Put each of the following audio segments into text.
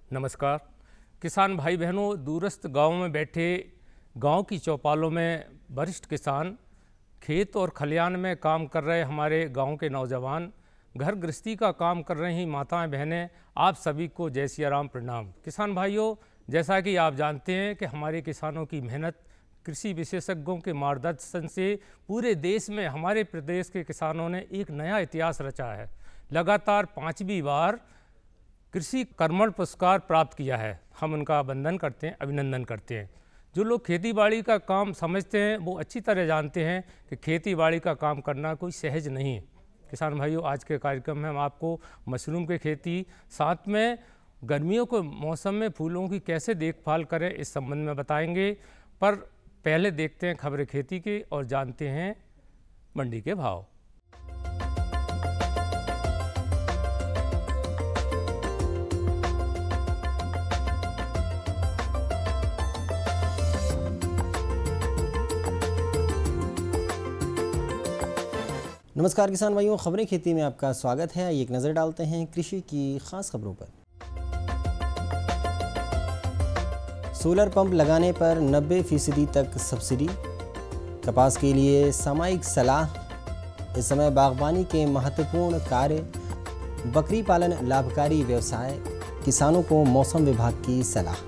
नमस्कार। किसान भाई बहनों, दूरस्थ गांव में बैठे गांव की चौपालों में वरिष्ठ किसान, खेत और खलियान में काम कर रहे हमारे गांव के नौजवान, घर गृहस्थी का काम कर रही माताएं बहनें, आप सभी को जय सिया राम, प्रणाम। किसान भाइयों, जैसा कि आप जानते हैं कि हमारे किसानों की मेहनत, कृषि विशेषज्ञों के मार्गदर्शन से पूरे देश में हमारे प्रदेश के किसानों ने एक नया इतिहास रचा है। लगातार 5वीं बार कृषि कर्मण पुरस्कार प्राप्त किया है। हम उनका वंदन करते हैं, अभिनंदन करते हैं। जो लोग खेती बाड़ी का काम समझते हैं वो अच्छी तरह जानते हैं कि खेती बाड़ी का काम करना कोई सहज नहीं है। किसान भाइयों, आज के कार्यक्रम में हम आपको मशरूम की खेती, साथ में गर्मियों के मौसम में फूलों की कैसे देखभाल करें, इस संबंध में बताएंगे। पर पहले देखते हैं खबरें खेती की और जानते हैं मंडी के भाव। नमस्कार किसान भाइयों, खबरें खेती में आपका स्वागत है। एक नज़र डालते हैं कृषि की खास खबरों पर। सोलर पंप लगाने पर 90% तक सब्सिडी, कपास के लिए सामयिक सलाह, इस समय बागवानी के महत्वपूर्ण कार्य, बकरी पालन लाभकारी व्यवसाय, किसानों को मौसम विभाग की सलाह।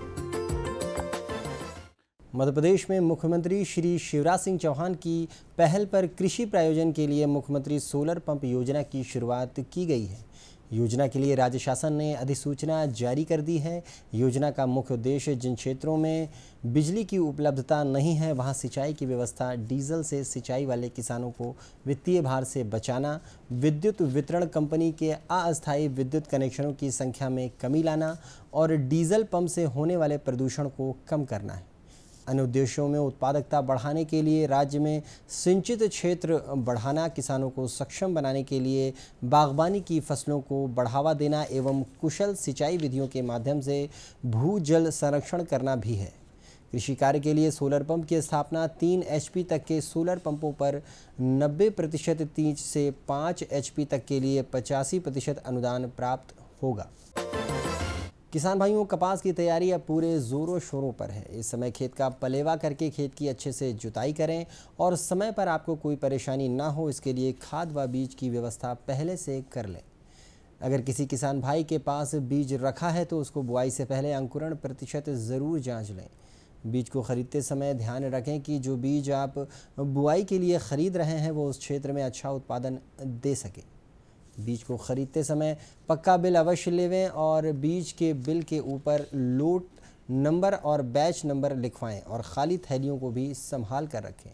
मध्य प्रदेश में मुख्यमंत्री श्री शिवराज सिंह चौहान की पहल पर कृषि प्रायोजन के लिए मुख्यमंत्री सोलर पंप योजना की शुरुआत की गई है। योजना के लिए राज्य शासन ने अधिसूचना जारी कर दी है। योजना का मुख्य उद्देश्य जिन क्षेत्रों में बिजली की उपलब्धता नहीं है वहां सिंचाई की व्यवस्था, डीजल से सिंचाई वाले किसानों को वित्तीय भार से बचाना, विद्युत वितरण कंपनी के अस्थायी विद्युत कनेक्शनों की संख्या में कमी लाना और डीजल पंप से होने वाले प्रदूषण को कम करना है। अन्य उद्देश्यों में उत्पादकता बढ़ाने के लिए राज्य में सिंचित क्षेत्र बढ़ाना, किसानों को सक्षम बनाने के लिए बागवानी की फसलों को बढ़ावा देना एवं कुशल सिंचाई विधियों के माध्यम से भूजल संरक्षण करना भी है। कृषि कार्य के लिए सोलर पंप की स्थापना 3 HP तक के सोलर पंपों पर 90%, 3 से 5 HP तक के लिए 85% अनुदान प्राप्त होगा। किसान भाइयों, कपास की तैयारी अब पूरे जोरों शोरों पर है। इस समय खेत का पलेवा करके खेत की अच्छे से जुताई करें और समय पर आपको कोई परेशानी ना हो, इसके लिए खाद व बीज की व्यवस्था पहले से कर लें। अगर किसी किसान भाई के पास बीज रखा है तो उसको बुआई से पहले अंकुरण प्रतिशत ज़रूर जांच लें। बीज को खरीदते समय ध्यान रखें कि जो बीज आप बुआई के लिए ख़रीद रहे हैं वो उस क्षेत्र में अच्छा उत्पादन दे सके। बीज को खरीदते समय पक्का बिल अवश्य लेवें और बीज के बिल के ऊपर लोट नंबर और बैच नंबर लिखवाएं और खाली थैलियों को भी संभाल कर रखें।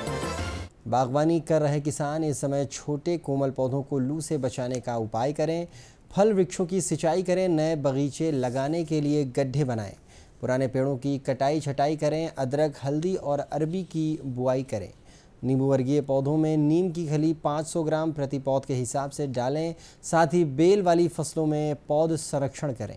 बागवानी कर रहे किसान इस समय छोटे कोमल पौधों को लू से बचाने का उपाय करें। फल वृक्षों की सिंचाई करें। नए बगीचे लगाने के लिए गड्ढे बनाएं। पुराने पेड़ों की कटाई छटाई करें। अदरक, हल्दी और अरबी की बुआई करें। नींबू वर्गीय पौधों में नीम की खली 500 ग्राम प्रति पौध के हिसाब से डालें। साथ ही बेल वाली फसलों में पौध संरक्षण करें।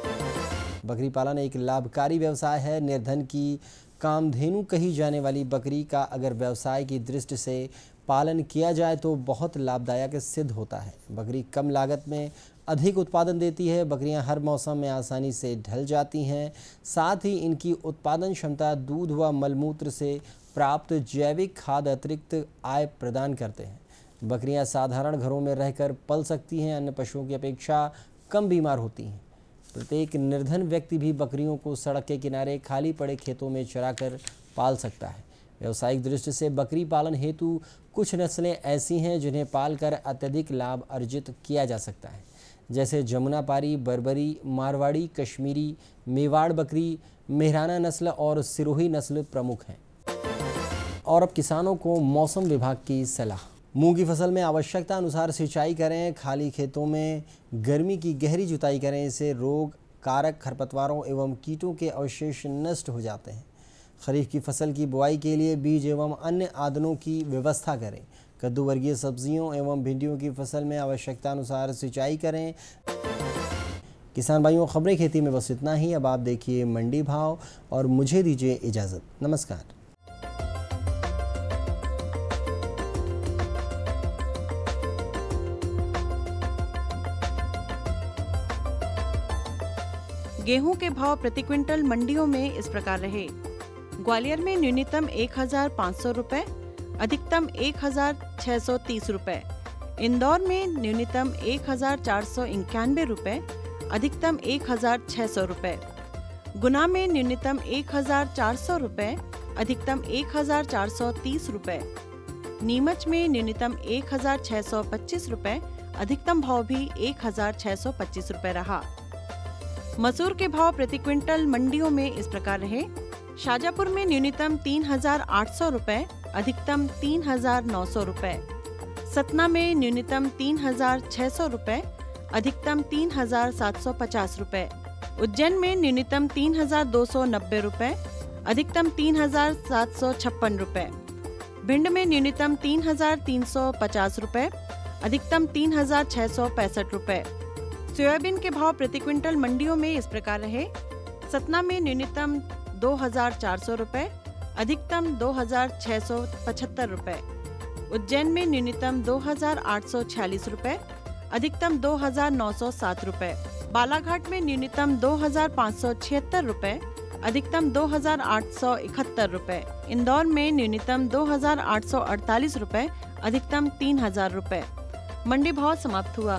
बकरी पालन एक लाभकारी व्यवसाय है। निर्धन की कामधेनु कही जाने वाली बकरी का अगर व्यवसाय की दृष्टि से पालन किया जाए तो बहुत लाभदायक सिद्ध होता है। बकरी कम लागत में अधिक उत्पादन देती है। बकरियां हर मौसम में आसानी से ढल जाती हैं। साथ ही इनकी उत्पादन क्षमता दूध व मलमूत्र से प्राप्त जैविक खाद अतिरिक्त आय प्रदान करते हैं। बकरियां साधारण घरों में रहकर पल सकती हैं। अन्य पशुओं की अपेक्षा कम बीमार होती हैं। प्रत्येक निर्धन व्यक्ति भी बकरियों को सड़क के किनारे खाली पड़े खेतों में चराकर पाल सकता है। व्यावसायिक दृष्टि से बकरी पालन हेतु कुछ नस्लें ऐसी हैं जिन्हें पालकर अत्यधिक लाभ अर्जित किया जा सकता है, जैसे जमुनापारी, बर्बरी, मारवाड़ी, कश्मीरी, मेवाड़ बकरी, मेहराना नस्ल और सिरोही नस्ल प्रमुख हैं। और अब किसानों को मौसम विभाग की सलाह। मूंग की फसल में आवश्यकता अनुसार सिंचाई करें। खाली खेतों में गर्मी की गहरी जुताई करें। इससे रोग कारक, खरपतवारों एवं कीटों के अवशेष नष्ट हो जाते हैं। खरीफ की फसल की बुआई के लिए बीज एवं अन्य आदनों की व्यवस्था करें। कद्दू वर्गीय सब्जियों एवं भिंडियों की फसल में आवश्यकता अनुसार सिंचाई करें। किसान भाइयों, खबरें खेती में बस इतना ही। अब आप देखिए मंडी भाव और मुझे दीजिए इजाज़त। नमस्कार। गेहूं के भाव प्रति क्विंटल मंडियों में इस प्रकार रहे। ग्वालियर में न्यूनतम 1,500 रुपए, अधिकतम 1,630 रुपए। इंदौर में न्यूनतम 1,491 रुपए, अधिकतम 1,600 रुपए। गुना में न्यूनतम 1,400 रुपए, अधिकतम 1,430 रुपए। नीमच में न्यूनतम 1,625 रुपए, अधिकतम भाव भी 1,625 रुपए रहा। मसूर के भाव प्रति क्विंटल मंडियों में इस प्रकार रहे। शाजापुर में न्यूनतम 3,800 रुपए, अधिकतम 3,900 रुपए। सतना में न्यूनतम 3,600 रुपए, अधिकतम 3,750 रुपए। उज्जैन में न्यूनतम 3,290 रुपए, अधिकतम 3,756 रुपए। भिंड में न्यूनतम 3,350 रुपए, अधिकतम 3,665 रुपए। सोयाबीन के भाव प्रति क्विंटल मंडियों में इस प्रकार रहे। सतना में न्यूनतम 2,400 रुपए, अधिकतम 2,675 रुपए। उज्जैन में न्यूनतम 2,846 रुपए, अधिकतम 2,907 रुपए। बालाघाट में न्यूनतम 2,576 रुपए, अधिकतम 2,871 रुपए। इंदौर में न्यूनतम 2,848 रुपए, अधिकतम 3,000 रुपए। मंडी भाव समाप्त हुआ।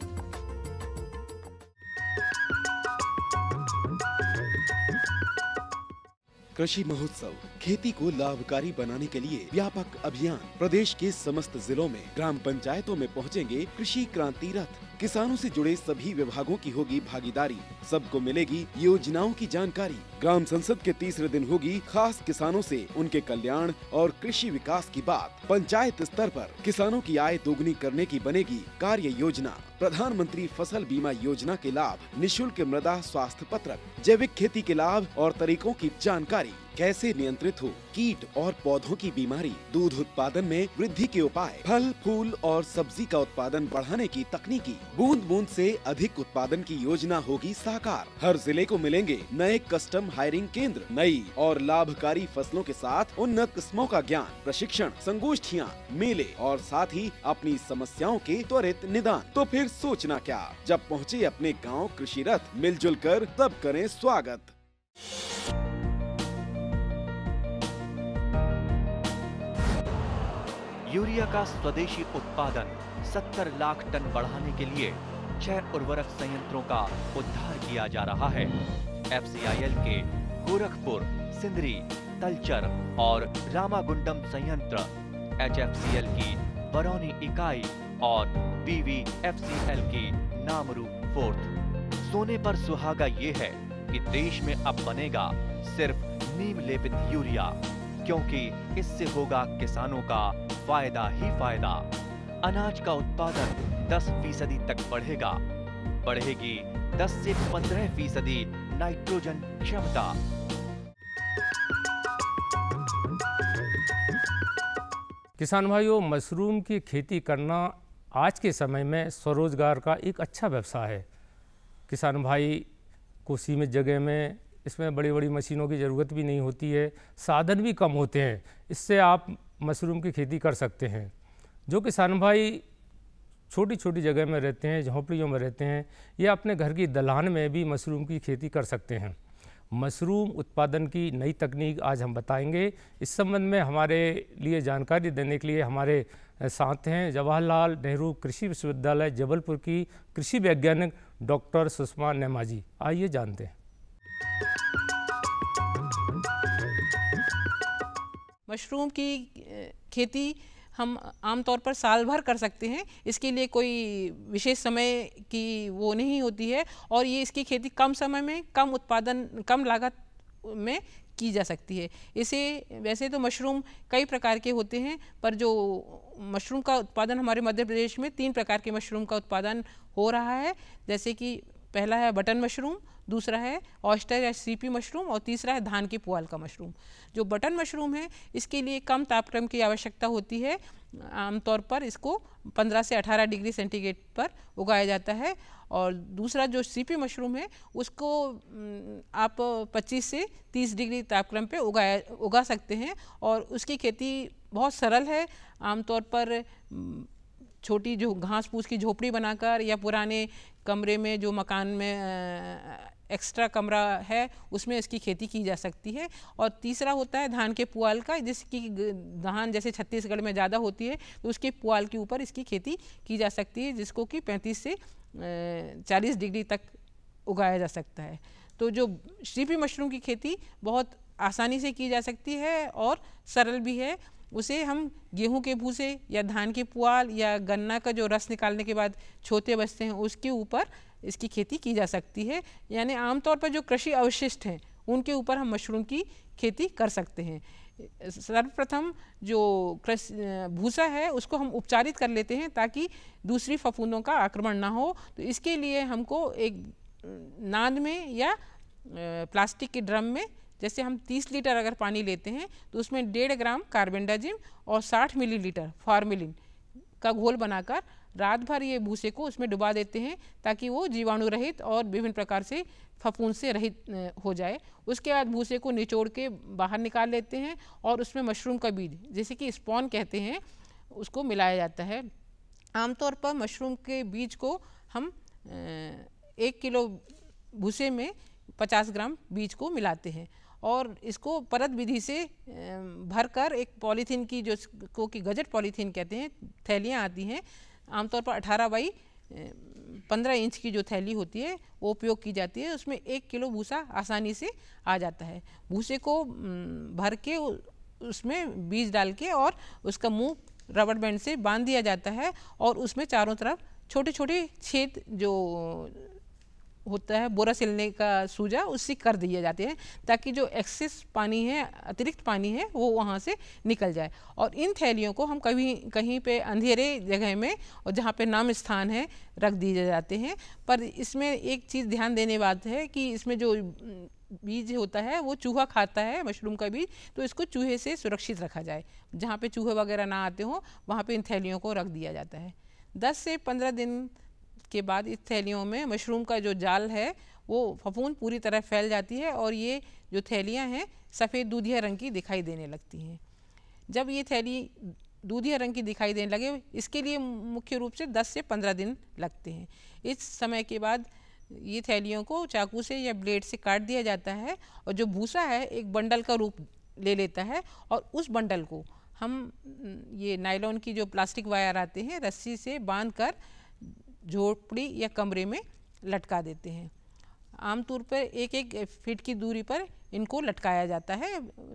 कृषि महोत्सव खेती को लाभकारी बनाने के लिए व्यापक अभियान। प्रदेश के समस्त जिलों में ग्राम पंचायतों में पहुंचेंगे कृषि क्रांति रथ। किसानों से जुड़े सभी विभागों की होगी भागीदारी, सबको मिलेगी योजनाओं की जानकारी। ग्राम संसद के तीसरे दिन होगी खास किसानों से उनके कल्याण और कृषि विकास की बात। पंचायत स्तर पर किसानों की आय दोगुनी करने की बनेगी कार्य योजना। प्रधानमंत्री फसल बीमा योजना के लाभ, निशुल्क मृदा स्वास्थ्य पत्रक, जैविक खेती के लाभ और तरीकों की जानकारी, कैसे नियंत्रित हो कीट और पौधों की बीमारी, दूध उत्पादन में वृद्धि के उपाय, फल फूल और सब्जी का उत्पादन बढ़ाने की तकनीकी, बूंद बूंद से अधिक उत्पादन की योजना होगी साकार। हर जिले को मिलेंगे नए कस्टम हायरिंग केंद्र, नई और लाभकारी फसलों के साथ उन्नत किस्मों का ज्ञान, प्रशिक्षण, संगोष्ठियाँ, मेले और साथ ही अपनी समस्याओं के त्वरित निदान। तो फिर सोचना क्या, जब पहुँचे अपने गाँव कृषि रथ, मिलजुल कर तब करें स्वागत। यूरिया का स्वदेशी उत्पादन 70 लाख टन बढ़ाने के लिए 6 उर्वरक संयंत्रों का उद्धार किया जा रहा है। FCIL के गोरखपुर, सिंदरी, तलचर और रामागुंडम संयंत्र, HFCL की बरौनी इकाई और BVFCL की नामरू फोर्थ। सोने पर सुहागा ये है कि देश में अब बनेगा सिर्फ नीम लेपित यूरिया, क्योंकि इससे होगा किसानों का फायदा ही फायदा। अनाज का उत्पादन 10% तक बढ़ेगा। बढ़ेगी 10 से 15% नाइट्रोजन क्षमता। किसान भाइयों, मशरूम की खेती करना आज के समय में स्वरोजगार का एक अच्छा व्यवसाय है। किसान भाई को सीमित जगह में इसमें बड़ी बड़ी मशीनों की ज़रूरत भी नहीं होती है, साधन भी कम होते हैं। इससे आप मशरूम की खेती कर सकते हैं। जो किसान भाई छोटी छोटी जगह में रहते हैं, झोंपड़ियों में रहते हैं, या अपने घर की दलान में भी मशरूम की खेती कर सकते हैं। मशरूम उत्पादन की नई तकनीक आज हम बताएंगे। इस संबंध में हमारे लिए जानकारी देने के लिए हमारे साथ हैं जवाहरलाल नेहरू कृषि विश्वविद्यालय जबलपुर की कृषि वैज्ञानिक डॉक्टर सुषमा नेमा जी। आइए जानते हैं। मशरूम की खेती हम आमतौर पर साल भर कर सकते हैं। इसके लिए कोई विशेष समय की वो नहीं होती है और ये इसकी खेती कम समय में, कम उत्पादन, कम लागत में की जा सकती है। इसे वैसे तो मशरूम कई प्रकार के होते हैं, पर जो मशरूम का उत्पादन हमारे मध्य प्रदेश में 3 प्रकार के मशरूम का उत्पादन हो रहा है। जैसे कि पहला है बटन मशरूम, दूसरा है ऑयस्टर या सीपी मशरूम और तीसरा है धान के पुआल का मशरूम। जो बटन मशरूम है इसके लिए कम तापक्रम की आवश्यकता होती है। आमतौर पर इसको 15 से 18 डिग्री सेंटीग्रेड पर उगाया जाता है। और दूसरा जो सीपी मशरूम है उसको आप 25 से 30 डिग्री तापक्रम पे उगा सकते हैं और उसकी खेती बहुत सरल है। आमतौर पर छोटी जो घास फूस की झोपड़ी बनाकर या पुराने कमरे में जो मकान में एक्स्ट्रा कमरा है उसमें इसकी खेती की जा सकती है। और तीसरा होता है धान के पुआल का, जिसकी धान जैसे छत्तीसगढ़ में ज़्यादा होती है तो उसके पुआल के ऊपर इसकी खेती की जा सकती है, जिसको कि 35 से 40 डिग्री तक उगाया जा सकता है। तो जो श्रीपी मशरूम की खेती बहुत आसानी से की जा सकती है और सरल भी है। उसे हम गेहूं के भूसे या धान के पुआल या गन्ना का जो रस निकालने के बाद छोटे बचते हैं उसके ऊपर इसकी खेती की जा सकती है। यानी आमतौर पर जो कृषि अवशिष्ट हैं उनके ऊपर हम मशरूम की खेती कर सकते हैं। सर्वप्रथम जो भूसा है उसको हम उपचारित कर लेते हैं ताकि दूसरी फफूंदों का आक्रमण ना हो। तो इसके लिए हमको एक नाद में या प्लास्टिक के ड्रम में, जैसे हम 30 लीटर अगर पानी लेते हैं तो उसमें 1.5 ग्राम कार्बेंडाजिम और 60 मिलीलीटर फार्मेलिन का घोल बनाकर रात भर ये भूसे को उसमें डुबा देते हैं ताकि वो जीवाणु रहित और विभिन्न प्रकार से फफूंद से रहित हो जाए। उसके बाद भूसे को निचोड़ के बाहर निकाल लेते हैं और उसमें मशरूम का बीज, जैसे कि स्पॉन कहते हैं, उसको मिलाया जाता है। आमतौर पर मशरूम के बीज को हम 1 किलो भूसे में 50 ग्राम बीज को मिलाते हैं और इसको परत विधि से भरकर एक पॉलीथीन की, जो को कि गजट पॉलीथीन कहते हैं, थैलियाँ आती हैं। आमतौर पर 18 बाई 15 इंच की जो थैली होती है वो उपयोग की जाती है। उसमें 1 किलो भूसा आसानी से आ जाता है। भूसे को भर के उसमें बीज डाल के और उसका मुंह रबर बैंड से बांध दिया जाता है और उसमें चारों तरफ छोटे छोटे छेद जो होता है बोरा सिलने का सूजा, उससे कर दिए जाते हैं ताकि जो एक्सेस पानी है, अतिरिक्त पानी है, वो वहाँ से निकल जाए। और इन थैलियों को हम कहीं पे अंधेरे जगह में और जहाँ पे नाम स्थान है रख दिए जाते हैं। पर इसमें एक चीज़ ध्यान देने बात है कि इसमें जो बीज होता है वो चूहा खाता है, मशरूम का बीज, तो इसको चूहे से सुरक्षित रखा जाए। जहाँ पे चूहे वगैरह ना आते हों वहाँ पे इन थैलियों को रख दिया जाता है। 10 से 15 दिन के बाद इस थैलियों में मशरूम का जो जाल है वो फफूंद पूरी तरह फैल जाती है और ये जो थैलियाँ हैं सफ़ेद दूधिया रंग की दिखाई देने लगती हैं। जब ये थैली दूधिया रंग की दिखाई देने लगे, इसके लिए मुख्य रूप से 10 से 15 दिन लगते हैं। इस समय के बाद ये थैलियों को चाकू से या ब्लेड से काट दिया जाता है और जो भूसा है एक बंडल का रूप ले लेता है और उस बंडल को हम ये नायलॉन की जो प्लास्टिक वायर आते हैं रस्सी से बांध कर झोपड़ी या कमरे में लटका देते हैं। आमतौर पर 1-1 फीट की दूरी पर इनको लटकाया जाता है।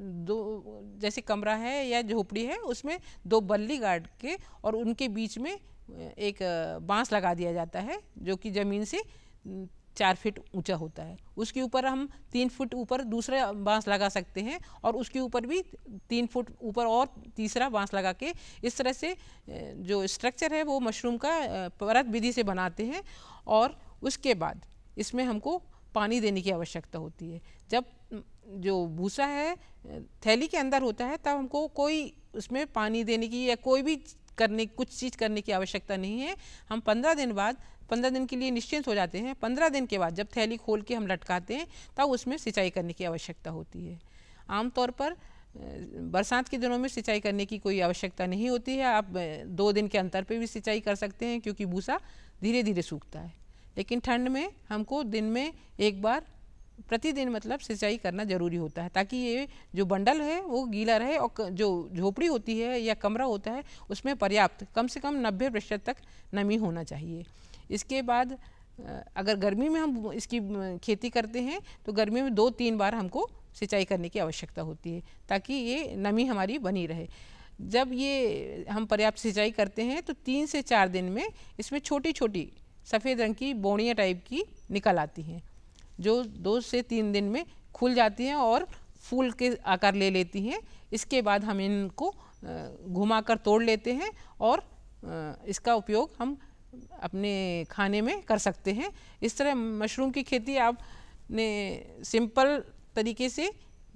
जैसे कमरा है या झोपड़ी है उसमें 2 बल्ली गाड़ के और उनके बीच में एक बांस लगा दिया जाता है जो कि ज़मीन से 4 फीट ऊंचा होता है। उसके ऊपर हम 3 फुट ऊपर दूसरा बांस लगा सकते हैं और उसके ऊपर भी 3 फुट ऊपर और तीसरा बांस लगा के इस तरह से जो स्ट्रक्चर है वो मशरूम का परत विधि से बनाते हैं। और उसके बाद इसमें हमको पानी देने की आवश्यकता होती है। जब जो भूसा है थैली के अंदर होता है तब हमको कोई उसमें पानी देने की या कोई भी कुछ चीज़ करने की आवश्यकता नहीं है। हम 15 दिन के लिए निश्चिंत हो जाते हैं। 15 दिन के बाद जब थैली खोल के हम लटकाते हैं तब उसमें सिंचाई करने की आवश्यकता होती है। आमतौर पर बरसात के दिनों में सिंचाई करने की कोई आवश्यकता नहीं होती है। आप 2 दिन के अंतर पे भी सिंचाई कर सकते हैं क्योंकि भूसा धीरे धीरे सूखता है। लेकिन ठंड में हमको दिन में एक बार प्रतिदिन मतलब सिंचाई करना ज़रूरी होता है ताकि ये जो बंडल है वो गीला रहे और जो झोपड़ी होती है या कमरा होता है उसमें पर्याप्त कम से कम 90% तक नमी होना चाहिए। इसके बाद अगर गर्मी में हम इसकी खेती करते हैं तो गर्मी में 2-3 बार हमको सिंचाई करने की आवश्यकता होती है ताकि ये नमी हमारी बनी रहे। जब ये हम पर्याप्त सिंचाई करते हैं तो 3 से 4 दिन में इसमें छोटी छोटी सफ़ेद रंग की बोनियाँ टाइप की निकल आती हैं जो 2 से 3 दिन में खुल जाती हैं और फूल के आकार ले लेती हैं। इसके बाद हम इनको घुमाकर तोड़ लेते हैं और इसका उपयोग हम अपने खाने में कर सकते हैं। इस तरह मशरूम की खेती आपने सिंपल तरीके से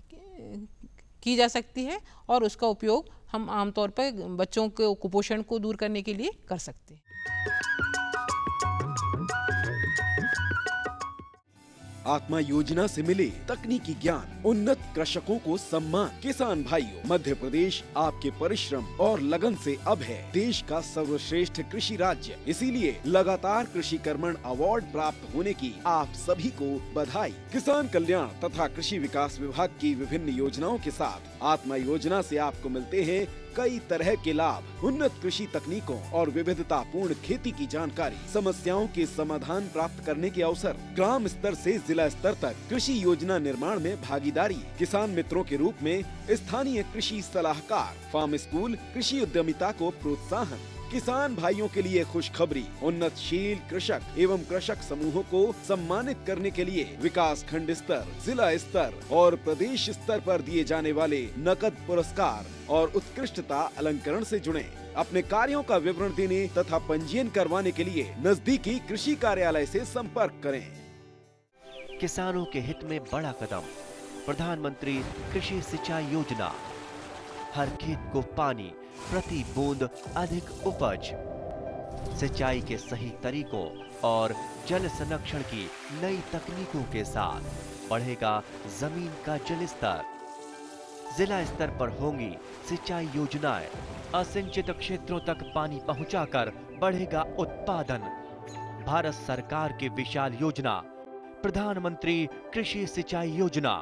की जा सकती है और उसका उपयोग हम आमतौर पर बच्चों के कुपोषण को दूर करने के लिए कर सकते हैं। आत्मा योजना से मिले तकनीकी ज्ञान, उन्नत कृषकों को सम्मान। किसान भाइयों, मध्य प्रदेश आपके परिश्रम और लगन से अब है देश का सर्वश्रेष्ठ कृषि राज्य। इसीलिए लगातार कृषि कर्मण अवार्ड प्राप्त होने की आप सभी को बधाई। किसान कल्याण तथा कृषि विकास विभाग की विभिन्न योजनाओं के साथ आत्मा योजना से आपको मिलते हैं कई तरह के लाभ, उन्नत कृषि तकनीकों और विविधतापूर्ण खेती की जानकारी, समस्याओं के समाधान प्राप्त करने के अवसर, ग्राम स्तर से जिला स्तर तक कृषि योजना निर्माण में भागीदारी, किसान मित्रों के रूप में स्थानीय कृषि सलाहकार, फार्म स्कूल, कृषि उद्यमिता को प्रोत्साहन। किसान भाइयों के लिए खुशखबरी, उन्नतशील कृषक एवं कृषक समूहों को सम्मानित करने के लिए विकास खंड स्तर, जिला स्तर और प्रदेश स्तर पर दिए जाने वाले नकद पुरस्कार और उत्कृष्टता अलंकरण से जुड़े। अपने कार्यों का विवरण देने तथा पंजीयन करवाने के लिए नजदीकी कृषि कार्यालय से संपर्क करें। किसानों के हित में बड़ा कदम, प्रधानमंत्री कृषि सिंचाई योजना। हर खेत को पानी, प्रति बूंद अधिक उपज। सिंचाई के सही तरीकों और जल संरक्षण की नई तकनीकों के साथ बढ़ेगा जमीन का जल स्तर। जिला स्तर पर होंगी सिंचाई योजनाएं। असिंचित क्षेत्रों तक पानी पहुंचाकर बढ़ेगा उत्पादन। भारत सरकार की विशाल योजना प्रधानमंत्री कृषि सिंचाई योजना।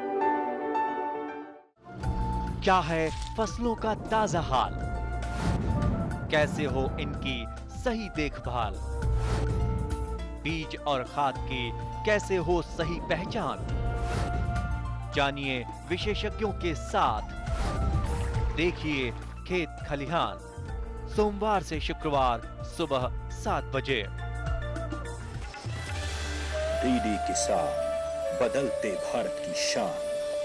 क्या है फसलों का ताजा हाल, कैसे हो इनकी सही देखभाल, बीज और खाद की कैसे हो सही पहचान। जानिए विशेषज्ञों के साथ, देखिए खेत खलिहान, सोमवार से शुक्रवार सुबह 7 बजे। डीडी किसान, बदलते भारत की शान।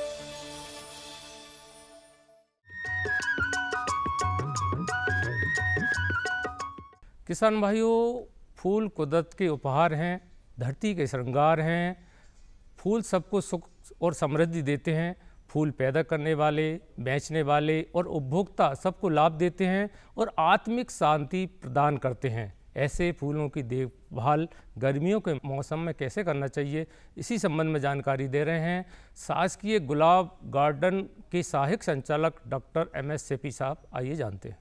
किसान भाइयों, फूल कुदरत के उपहार हैं, धरती के श्रृंगार हैं। फूल सबको सुख और समृद्धि देते हैं। फूल पैदा करने वाले, बेचने वाले और उपभोक्ता सबको लाभ देते हैं और आत्मिक शांति प्रदान करते हैं। ऐसे फूलों की देखभाल गर्मियों के मौसम में कैसे करना चाहिए, इसी संबंध में जानकारी दे रहे हैं शासकीय गुलाब गार्डन के सहायक संचालक डॉक्टर MS सेपी साहब। आइए जानते हैं।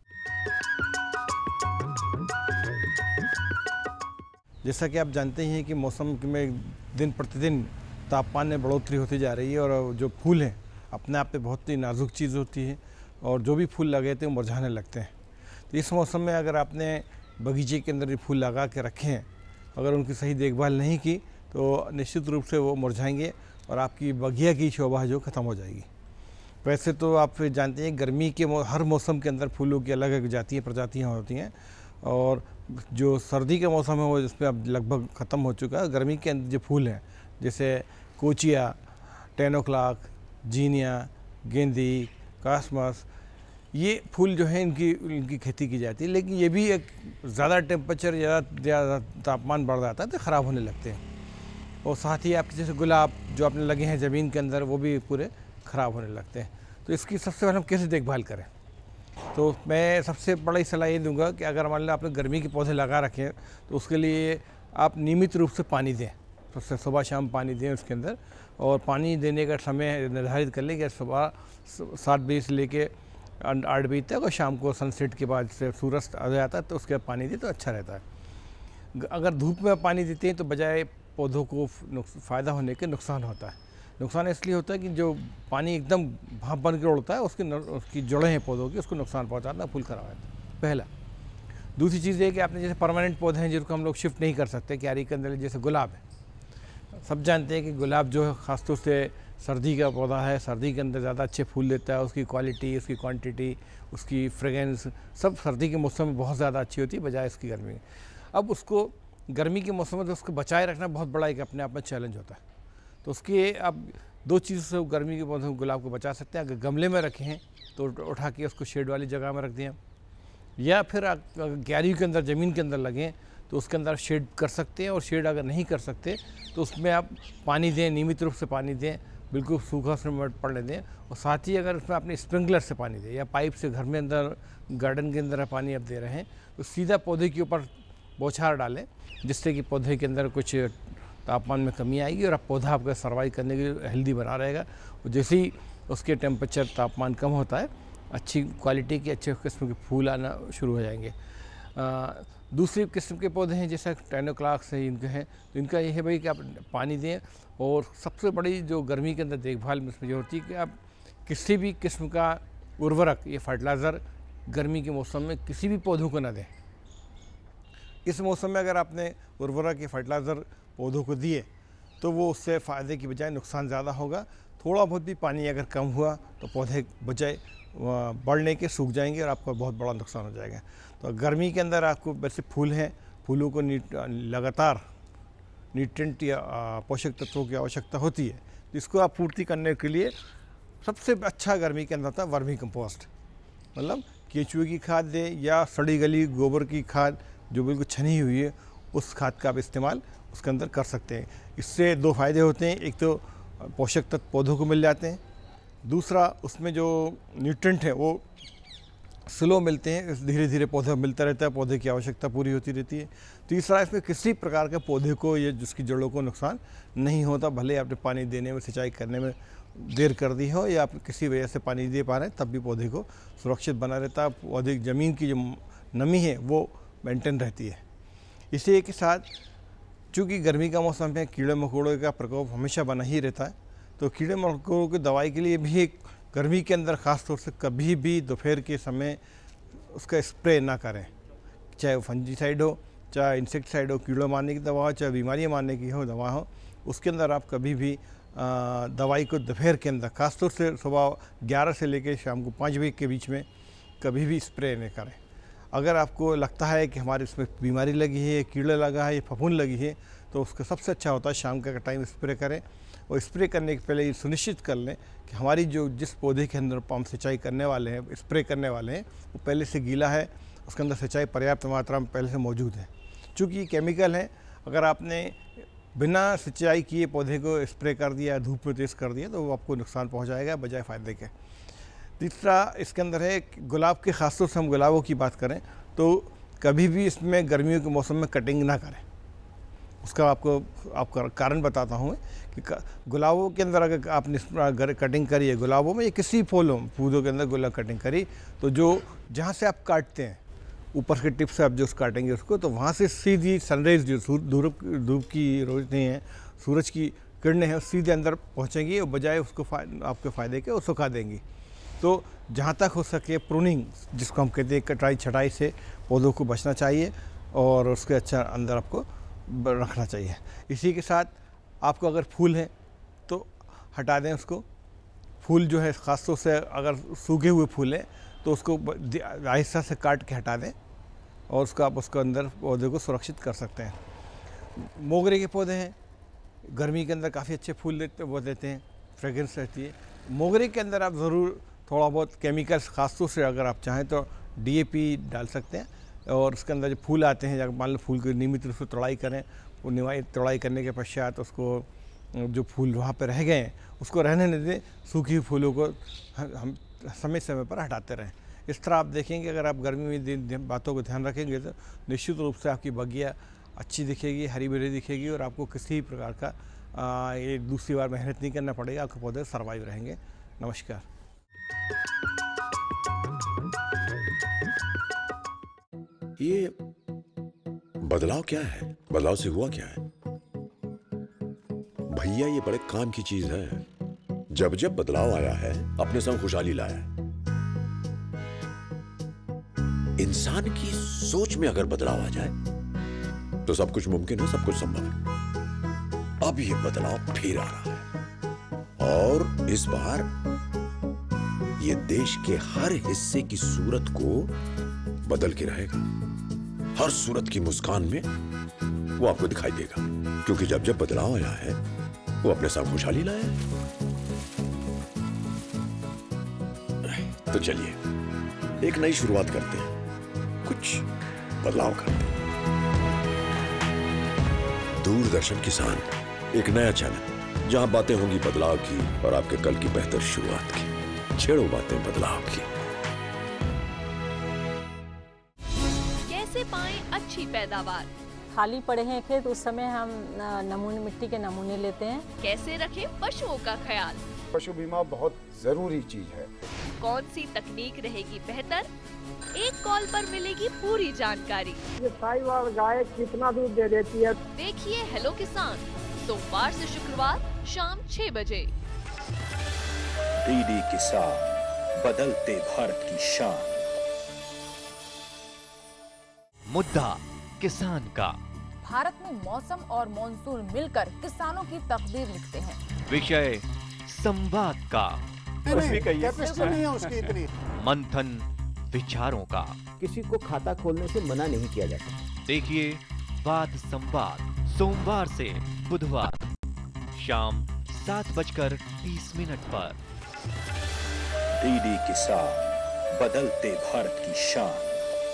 जैसा कि आप जानते हैं कि मौसम में दिन प्रतिदिन तापमान में बढ़ोतरी होती जा रही है और जो फूल हैं अपने आप पे बहुत ही नाजुक चीज़ होती है और जो भी फूल लगे थे वो मुरझाने लगते हैं। तो इस मौसम में अगर आपने बगीचे के अंदर ये फूल लगा के रखे हैं, अगर उनकी सही देखभाल नहीं की तो निश्चित रूप से वो मुरझाएंगे और आपकी बगिया की शोभा जो ख़त्म हो जाएगी। वैसे तो आप जानते हैं गर्मी के हर मौसम के अंदर फूलों की अलग अलग जातीय प्रजातियाँ होती हैं और जो सर्दी का मौसम है वो इसमें अब लगभग ख़त्म हो चुका है। गर्मी के अंदर जो फूल हैं जैसे कोचिया, 10 o'clock, जीनिया, गेंदी, कास्मस, ये फूल जो है इनकी खेती की जाती है। लेकिन ये भी एक ज़्यादा टेम्परेचर, ज़्यादा तापमान बढ़ जाता है तो ख़राब होने लगते हैं। और साथ ही आपके जैसे गुलाब जो आपने लगे हैं ज़मीन के अंदर वो भी पूरे ख़राब होने लगते हैं। तो इसकी सबसे पहले हम कैसे देखभाल करें, तो मैं सबसे बड़ी सलाह ये दूंगा कि अगर मान लो आपने गर्मी के पौधे लगा रखे हैं तो उसके लिए आप नियमित रूप से पानी दें। तो सुबह शाम पानी दें उसके अंदर, और पानी देने का समय निर्धारित कर लें कि सुबह 7 बजे से लेके 8 बजे तक और शाम को सनसेट के बाद से सूरज आ जाता है तो उसके बाद पानी दें तो अच्छा रहता है। अगर धूप में पानी देते हैं तो बजाय पौधों को फ़ायदा होने के नुकसान होता है। नुकसान इसलिए होता है कि जो पानी एकदम भाप बन के उड़ता है उसकी जड़ें हैं पौधों की, उसको नुकसान पहुंचाता है, फूल खराब होता है, पहला। दूसरी चीज़ ये कि आपने जैसे परमानेंट पौधे हैं जिनको हम लोग शिफ्ट नहीं कर सकते, क्यारी के अंदर जैसे गुलाब है, सब जानते हैं कि गुलाब जो है ख़ासतौर से सर्दी का पौधा है, सर्दी के अंदर ज़्यादा अच्छे फूल देता है। उसकी क्वालिटी, उसकी क्वांटिटी, उसकी फ्रेगरेंस सब सर्दी के मौसम में बहुत ज़्यादा अच्छी होती है बजाय इसकी गर्मी में। अब उसको गर्मी के मौसम में तो उसको बचाए रखना बहुत बड़ा एक अपने आप में चैलेंज होता है। तो उसके अब 2 चीज़ से गर्मी के पौधे गुलाब को बचा सकते हैं। अगर गमले में रखे हैं तो उठा के उसको शेड वाली जगह में रख दें, या फिर अगर क्यारी के अंदर ज़मीन के अंदर लगें तो उसके अंदर शेड कर सकते हैं। और शेड अगर नहीं कर सकते तो उसमें आप पानी दें, नियमित रूप से पानी दें, बिल्कुल सूखा उसमें पड़ने दें। और साथ ही अगर उसमें अपने स्प्रिंकलर से पानी दें या पाइप से घर में अंदर गार्डन के अंदर पानी आप दे रहे हैं तो सीधा पौधे के ऊपर बौछार डालें, जिससे कि पौधे के अंदर कुछ तापमान में कमी आएगी और अब पौधा आपका सर्वाइव करने के लिए हेल्दी बना रहेगा। और जैसे ही उसके टेम्परेचर तापमान कम होता है, अच्छी क्वालिटी के अच्छे किस्म के फूल आना शुरू हो जाएंगे। दूसरी किस्म के पौधे हैं जैसा टाइनोक्लाक्स है, इनके हैं, तो इनका ये है भाई कि आप पानी दें। और सबसे बड़ी जो गर्मी के अंदर देखभाल में इसमें ये होती है कि आप किसी भी किस्म का उर्वरक, ये फर्टिलाइज़र गर्मी के मौसम में किसी भी पौधों को ना दें। इस मौसम में अगर आपने उर्वरक या फर्टिलाइज़र पौधों को दिए तो वो उससे फ़ायदे की बजाय नुकसान ज़्यादा होगा। थोड़ा बहुत भी पानी अगर कम हुआ तो पौधे बजाय बढ़ने के सूख जाएंगे और आपका बहुत बड़ा नुकसान हो जाएगा। तो गर्मी के अंदर आपको वैसे फूल हैं, फूलों को लगातार न्यूट्रिएंट या पोषक तत्वों की आवश्यकता होती है, तो इसको आप पूर्ति करने के लिए सबसे अच्छा गर्मी के अंदर था वर्मी कंपोस्ट, मतलब केचुए की खाद दें या सड़ी गली गोबर की खाद जो बिल्कुल छनी हुई है, उस खाद का आप इस्तेमाल उसके अंदर कर सकते हैं। इससे दो फ़ायदे होते हैं, एक तो पोषक तत्व पौधों को मिल जाते हैं, दूसरा उसमें जो न्यूट्रिएंट है वो स्लो मिलते हैं, धीरे धीरे पौधा मिलता रहता है, पौधे की आवश्यकता पूरी होती रहती है। तीसरा, इसमें किसी प्रकार के पौधे को या जिसकी जड़ों को नुकसान नहीं होता, भले आपने पानी देने में, सिंचाई करने में देर कर दी हो या आप किसी वजह से पानी दे पा रहे हैं, तब भी पौधे को सुरक्षित बना रहता है। पौधे ज़मीन की जो नमी है वो मेंटेन रहती है। इसी के साथ चूँकि गर्मी का मौसम है, कीड़े मकोड़ों का प्रकोप हमेशा बना ही रहता है, तो कीड़े मकोड़ों की दवाई के लिए भी एक गर्मी के अंदर ख़ास तौर से कभी भी दोपहर के समय उसका स्प्रे ना करें, चाहे वो फंजीसाइड हो, चाहे इंसेक्टिसाइड हो, कीड़ों मारने की दवा हो, चाहे बीमारियाँ मारने की हो दवा हो, उसके अंदर आप कभी भी दवाई को दोपहर के अंदर, ख़ासतौर से सुबह 11 से लेकर शाम को 5 बजे के बीच में कभी भी स्प्रे नहीं करें। अगर आपको लगता है कि हमारे इसमें बीमारी लगी है, कीड़ा लगा है, फफूंद लगी है, तो उसका सबसे अच्छा होता है शाम का टाइम स्प्रे करें। और स्प्रे करने के पहले ये सुनिश्चित कर लें कि हमारी जो जिस पौधे के अंदर पंप सिंचाई करने वाले हैं, स्प्रे करने वाले हैं, वो पहले से गीला है, उसके अंदर सिंचाई पर्याप्त मात्रा में पहले से मौजूद है। चूँकि ये केमिकल है, अगर आपने बिना सिंचाई किए पौधे को स्प्रे कर दिया, धूप में तेज़ कर दिया, तो वो आपको नुकसान पहुँचाएगा बजाय फ़ायदे के। तीसरा इसके अंदर है गुलाब के, ख़ासतौर से हम गुलाबों की बात करें तो कभी भी इसमें गर्मियों के मौसम में कटिंग ना करें। उसका आपको कारण बताता हूँ कि गुलाबों के अंदर अगर आपने कटिंग करी है, गुलाबों में या किसी फूलों के अंदर गुलाब कटिंग करी, तो जो जहाँ से आप काटते हैं ऊपर के टिप से आप जो काटेंगे उसको, तो वहाँ से सीधी सनराइज़ जो धूप की रोशनी है, सूरज की किरणें हैं, सीधे अंदर पहुँचेंगी और बजाय उसको आपके फ़ायदे के वो सुखा देंगी। तो जहाँ तक हो सके प्रूनिंग, जिसको हम कहते हैं कटाई छटाई से पौधों को बचना चाहिए और उसके अच्छा अंदर आपको रखना चाहिए। इसी के साथ आपको अगर फूल हैं तो हटा दें उसको। फूल जो है ख़ासतौर से अगर सूखे हुए फूल हैं तो उसको आहिस्ता से काट के हटा दें और उसका आप उसके अंदर पौधे को सुरक्षित कर सकते हैं। मोगरे के पौधे हैं, गर्मी के अंदर काफ़ी अच्छे फूल देते हैं, फ्रेगरेंस रहती है। मोगरे के अंदर आप ज़रूर थोड़ा बहुत केमिकल्स, ख़ासतौर से अगर आप चाहें तो DAP डाल सकते हैं और उसके अंदर जो फूल आते हैं, अगर मान लो फूल की नियमित रूप से तोड़ाई करें, वो तोड़ाई करने के पश्चात उसको जो फूल वहाँ पे रह गए हैं उसको रहने नहीं दें, सूखी फूलों को हम समय समय पर हटाते रहें। इस तरह आप देखेंगे अगर आप गर्मी में बातों को ध्यान रखेंगे तो निश्चित रूप से आपकी बगिया अच्छी दिखेगी, हरी भरी दिखेगी और आपको किसी प्रकार का ये दूसरी बार मेहनत नहीं करना पड़ेगा, आपके पौधे सर्वाइव रहेंगे। नमस्कार। ये बदलाव क्या है? बदलाव से हुआ क्या है? भैया ये बड़े काम की चीज है। जब जब बदलाव आया है अपने संग खुशहाली लाया है। इंसान की सोच में अगर बदलाव आ जाए तो सब कुछ मुमकिन है, सब कुछ संभव है। अब ये बदलाव फिर आ रहा है और इस बार ये देश के हर हिस्से की सूरत को बदल के रहेगा। हर सूरत की मुस्कान में वो आपको दिखाई देगा, क्योंकि जब जब बदलाव आया है वो अपने साथ खुशहाली लाया है। तो चलिए एक नई शुरुआत करते हैं, कुछ बदलाव करते हैं। दूरदर्शन किसान, एक नया चैनल जहां बातें होंगी बदलाव की और आपके कल की बेहतर शुरुआत की। छेड़ो बातें बदलाव की। कैसे पाएं अच्छी पैदावार? खाली पड़े हैं खेत उस समय हम नमूने मिट्टी के नमूने लेते हैं। कैसे रखें पशुओं का ख्याल? पशु बीमा बहुत जरूरी चीज है। कौन सी तकनीक रहेगी बेहतर? एक कॉल पर मिलेगी पूरी जानकारी। ये साहिवाल गाय कितना दूध दे देती है? देखिए हेलो किसान, सोमवार से शुक्रवार शाम 6 बजे। डीडी किसान, बदलते भारत की शान। मुद्दा किसान का। भारत में मौसम और मॉनसून मिलकर किसानों की तकदीर लिखते हैं। विषय संवाद का। कैपेसिटी नहीं है उसकी इतनी। मंथन विचारों का। किसी को खाता खोलने से मना नहीं किया जाता। देखिए वाद संवाद सोमवार से बुधवार शाम 7:30 पर। डीडी किसान, बदलते भारत की शान।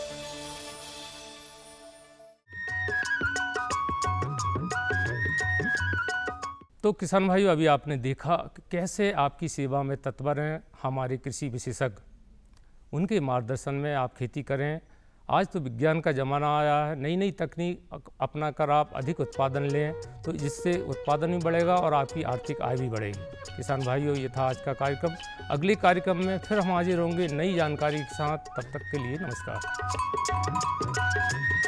तो किसान भाइयों, अभी आपने देखा कि कैसे आपकी सेवा में तत्पर हैं हमारे कृषि विशेषज्ञ। उनके मार्गदर्शन में आप खेती करें। आज तो विज्ञान का ज़माना आया है, नई नई तकनीक अपना कर आप अधिक उत्पादन लें, तो जिससे उत्पादन भी बढ़ेगा और आपकी आर्थिक आय भी बढ़ेगी। किसान भाइयों, ये था आज का कार्यक्रम। अगले कार्यक्रम में फिर हम हाजिर होंगे नई जानकारी के साथ। तब तक के लिए नमस्कार।